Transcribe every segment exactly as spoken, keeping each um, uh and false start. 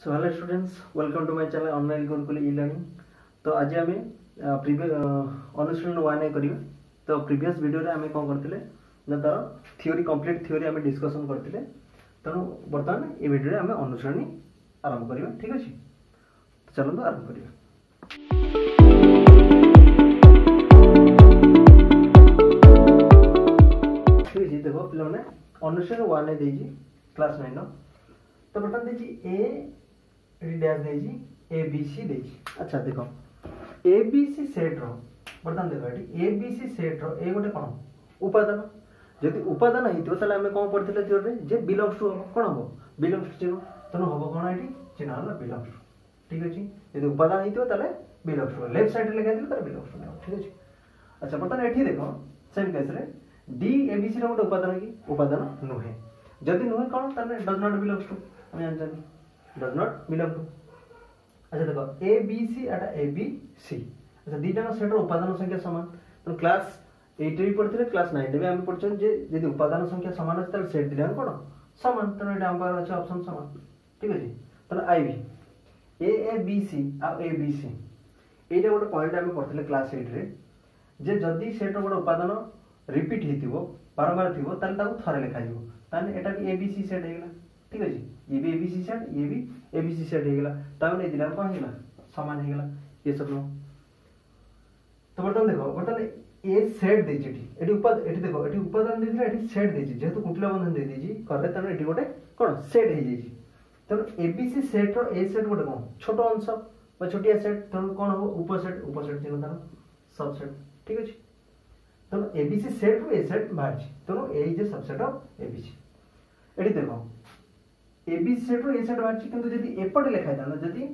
So hello students, welcome to my channel online Gurukul e learning. तो आज आम previous अनुशीलन one करियो। तो प्रीवियस वीडियो रे आम कौन करते ना तार थ्योरी कंप्लीट थ्योरी आम डिस्कसन करते। तेणु बर्तमान ये वीडियो आम अनुशीलनी आरंभ करियो। ठीक अच्छे, तो चलते आरंभ करियो। ठीक है, देखो पे अनुशीलन वन क्लास नाइन तो बर्तमान देखिए ए डैश देजी ए बी सी देजी। अच्छा देखो ए बी सी सेट रो बर्तमान देखो ये ए बी सी सेट रो ए गोटे कौन उपादान। जदि उपादान होइतो ताले हमें कौन पढ़थिले थ्योरी रे जे बिलोंग्स टू कौन हो बिलोंग्स टू तनो हो कौन एटी चिन्ह होला बिलोंग्स टू। ठीक अछि, यदि उपादान होइतो ताले बिलोंग्स टू लेफ्ट साइड रे लिखा दिले ताले बिलोंग्स टू। ठीक अछि, अच्छा बर्तमान एठी देखो सेम केस रे डी ए बी सी रो गोटे उपादान की उपादान नुहे। जदि नुहे कौन ताले डज नॉट बिलोंग्स टू हमें answer does not belong to. अच्छा देखो ए बी सी एटा ए बी सी। अच्छा दीटा सेट रो उपादान संख्या समान। तो क्लास एट रे पढ़थिले क्लास नाइन रे हम पढ़छन जे यदि उपादान संख्या समान अछि त सेट दिला कोन समान। तो एटा हम पार अछि ऑप्शन समान। ठीक अछि, तो I B A A B C आ ए बी सी एटा गोटे पॉइंट हम पढ़थिले क्लास एट रे जे जदी सेट रो गोटे उपादान रिपीट हेतिबो बारंबार थिबो ताले ताको थरे लिखा जिवो ताने एटा भी ए बी सी सेट हेगला। ठीक अछि, ये भी एबीसी सेट ये भी एबीसी सेट हेगला ताने दिला कोन हेगला समान हेगला ये सब नो। तो बर्तमान देखो बर्तमान ए सेट देछि एठी एठी उपादान एठी देखो एठी उपादान देछि एठी सेट देछि जेहेतु कुटला बंधन दे देछि करले ताने एठी गोटे कोन सेट हे जेछि। तो एबीसी सेट रो ए सेट गोटे कोन छोटो अंश बा छोटिया सेट तो कोन हो उपसेट उपसेट चिन्ह तार सबसेट। ठीक अछि, तो एबीसी सेट रो ए सेट बाहर तो A is a subset of ABC. एठी देखो एबीसी सेट रो ए सेट बाहर किंतु जदी एपटे लिखा था जदी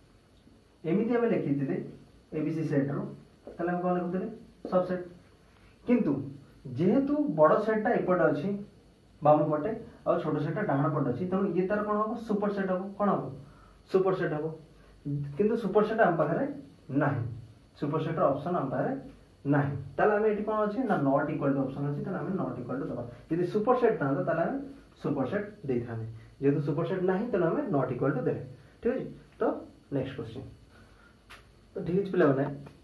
एमिति हम लिखि दिले एबीसी सेट रो तले हम कोन लिखुतले सबसेट। किंतु जेहेतु बड़ सेटटा एपटे अछि बाम पटे और छोटो सेटटा डाहाण पटे अछि त ये तार कोन हो सुपर सेट हो कोन हो सुपर सेट हो। किंतु सुपर सेट हम पाखरे नाही सुपर सेट रो ऑप्शन हम पाखरे नाही तले हम एटी कोन अछि ना नॉट इक्वल टू ऑप्शन अछि तले हम नॉट इक्वल टू दबा। यदि सुपर सेट था तले हम सुपर सेट दे थाने जेहेतु सुपर सेट नहीं तो हमें नॉट इक्वल टू दे। ठीक है, तो नेक्स्ट क्वेश्चन तो ठीक है पे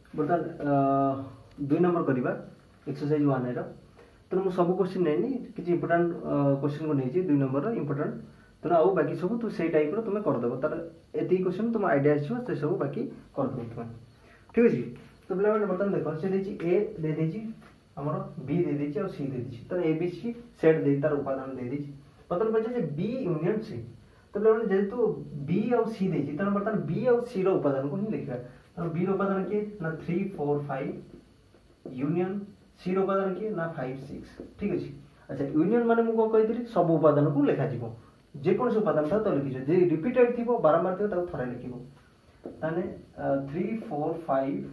बर्तमान दुई नंबर करवा एक्सरसाइज वन रो। तो मुझे सब क्वेश्चन नहीं किसी इंपोर्टेंट क्वेश्चन को नहीं दुई नंबर इंपोर्टेंट तो आउ बाकी सब तू से टाइप तुम करदेव तार एति क्वेश्चन तुम आइडिया आसे सब बाकी करदेव तुम। ठीक है, तो पे बर्तमान देख से ए दे देछि हमर बी दे देछि और सी दे देछि तो ए बी सी सेट दे तार उपादान दे देछि बर्तमान बचे बी यूनियन सी। तो जेहेतु बी और सी देछि त बर्तमान बी और सी रो उपादान को ही लिखबा। तो बी रो उपादान के ना three four five union C रो उपादान के ना फाइव सिक्स। ठीक अछि, अच्छा यूनियन माने मु को कहितली सब उपादान को लिखा जिवो जे कोन से उपादान था तो लिखिजो जे रिपीटेड थिबो बारंबार थिबो ताको थरे लिखिबो ताने थ्री फोर फाइव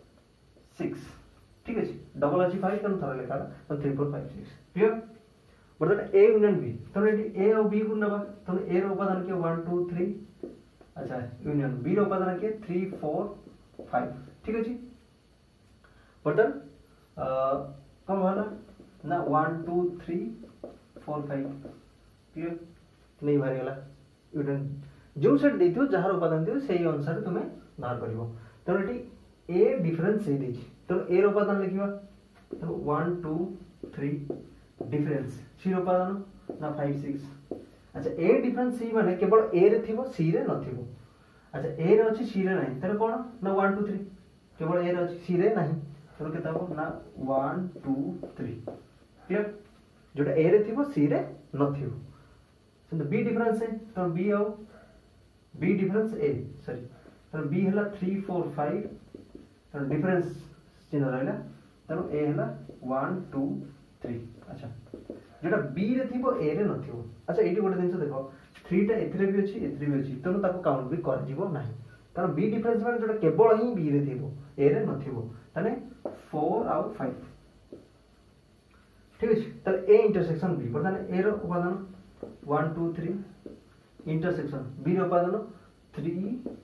सिक्स। ठीक अछि, डबल अछि फाइव तो थरे लिखा तो three four five six clear. बर्तमान ए यूनियन बी तो ए और बी को नबा तो ए रो उपादान के वन टू थ्री। अच्छा यूनियन बी रो उपादान के थ्री फोर फाइव। ठीक अछि, बर्तमान कम होला ना one two three four five clear नहीं बाहर गला यूनियन जो सेट देथियो जहार उपादान दियो सेही अनुसार तुमे बाहर करिवो। तो एटी ए डिफरेंस से देछि तो ए रो उपादान लिखिबा तो one two three difference C रो उपादान ना फाइव सिक्स। अच्छा ए डिफरेंस सी माने केवल ए रे थिबो सी रे नथिबो। अच्छा ए रे अछि सी रे नाही तर कोन ना वन टू थ्री केवल ए रे अछि सी रे नाही तर केता हो ना वन टू थ्री क्लियर जोटा ए रे थिबो सी रे नथिबो। तो बी डिफरेंस है तो बी और बी डिफरेंस ए सॉरी तो बी हला थ्री फोर फाइव तो डिफरेंस चिन्ह रहला तो ए हला वन टू थ्री। अच्छा जोटा बी रे थिबो ए रे नथिबो। अच्छा एटी गोटे दिन देखो थ्री टा एथरे भी अछि एथरे भी अछि तो ताको काउंट भी कर जिवो नाही कारण बी डिफरेंस माने जोटा केवल ही बी रे थिबो ए रे नथिबो तने फोर आउट फाइव। ठीक अछि, तले ए इंटरसेक्शन बी बर्तमान ए रो उपादान one two three intersection B रो उपादान थ्री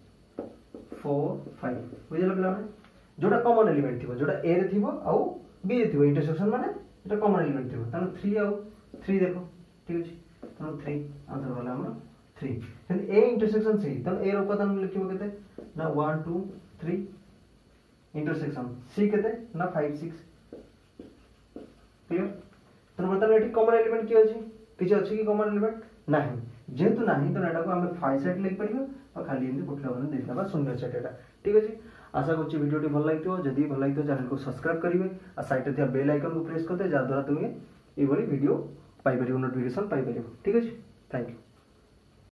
फोर फाइव बुझिला पिला माने जोटा कॉमन एलिमेंट थिबो जोटा ए रे थिबो आ बी रे थिबो इंटरसेक्शन माने এটা কমন এলিমেন্ট দিব তাহলে थ्री आउ थ्री देखो। ठीक अछि, तो थ्री आंसर होला हमर थ्री ए इंटरसेक्शन सी तो ए रो उपादान लिखिबो केते ना one two three intersection C केते ना फाइव सिक्स क्लियर तो बर्तमान एठी कॉमन एलिमेंट की अछि किछ अछि कि कॉमन एलिमेंट नाही जेतु नाही तो एटा को हम फाइव सेट लिख परिबो और खाली एमि गोटला बने देखाबा शून्य सेट एटा ठीक अछि आशा करछि वीडियो टी भल लागितो जदि भल लागितो चैनल को सब्सक्राइब करिवे आ साइड रे बेल आइकन को प्रेस करते जा द्वारा तुमे ए भली वीडियो पाई परिबो नोटिफिकेशन पाई परिबो ठीक अछि थैंक यू।